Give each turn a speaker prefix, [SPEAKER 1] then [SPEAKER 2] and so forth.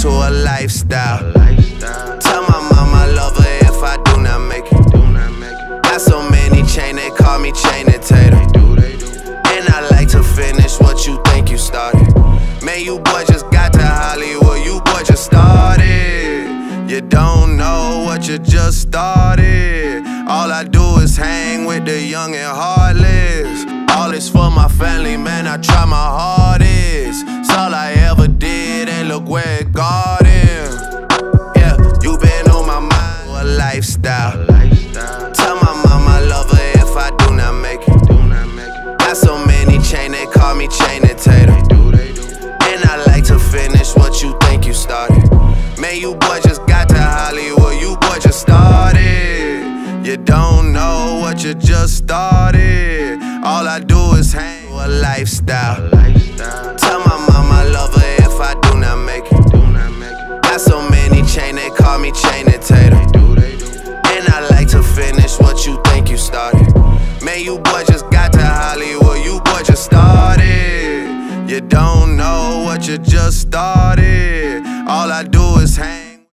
[SPEAKER 1] to a lifestyle. Tell my mama I love her if I do not make it. Got so many chain, they call me chain and tater. And I like to finish what you think you started. Man, you boy just got to Hollywood, you boy just started. You don't know what you just started. All I do is hang with the young and heartless. All is for my family, man, I try my hardest. It's all I ever did, and look where it got him. Yeah, you been on my mind, a lifestyle. Tell my mama I love her if I do not make it. Got so many chain, they call me chain and tater. And I like to finish what you think you started. Man, you boy just got to Hollywood, you boy just started. You don't know what you just started. All I do is hang with a lifestyle. Tell my mama I love her if I do not make it. Got so many chain, they call me chain and tater. And I like to finish what you think you started. Man, you boy just got to Hollywood, you boy just started. You don't know what you just started. All I do is hang.